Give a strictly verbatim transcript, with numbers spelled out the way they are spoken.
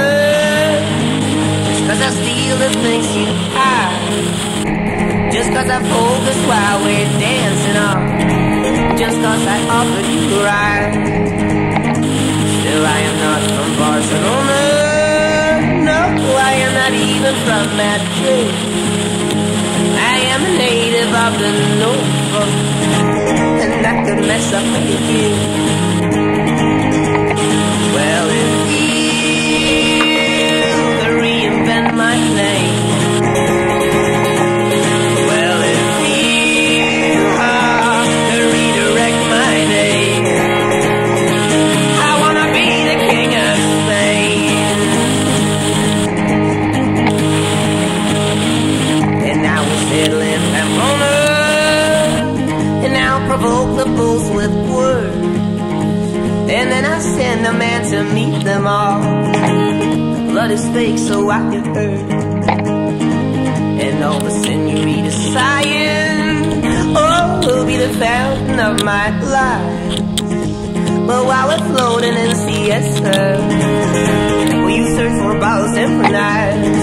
Just cause I steal the things you have, just cause I focus while we're dancing on, just cause I offered you a ride. Still I am not from Barcelona, no, I am not even from Madrid. I am a native of the North, and that could mess up my kid. Well, if you reinvent my name, well, if you uh, redirect my name, I wanna be the king of Spain. And now we're settle in Pamplona, and now provoke the bulls with words. And then I send a man to meet them all. Blood is fake, so I get hurt. And all the senorita sighing, oh, will be the fountain of my life. But while we're floating in siesta, will you search for bottles and for night?